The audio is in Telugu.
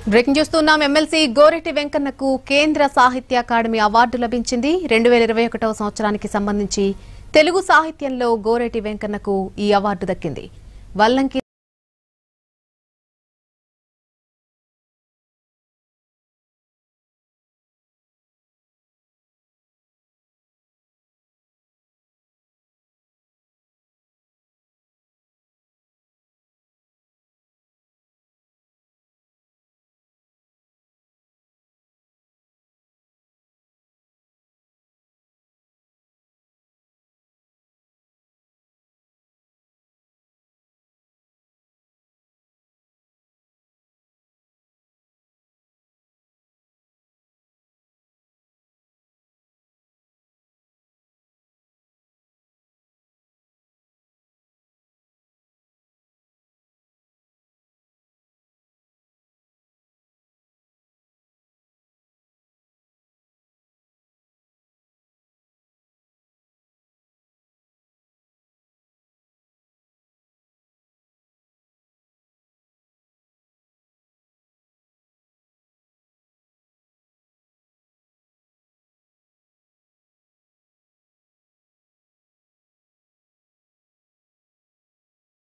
బ్రేకింగ్ చూస్తున్నాం. ఎమ్మెల్సీ గోరెటి వెంకన్నకు కేంద్ర సాహిత్య అకాడమీ అవార్డు లభించింది. 2021వ సంవత్సరానికి సంబంధించి తెలుగు సాహిత్యంలో గోరెటి వెంకన్నకు ఈ అవార్డు దక్కింది. వల్లంకి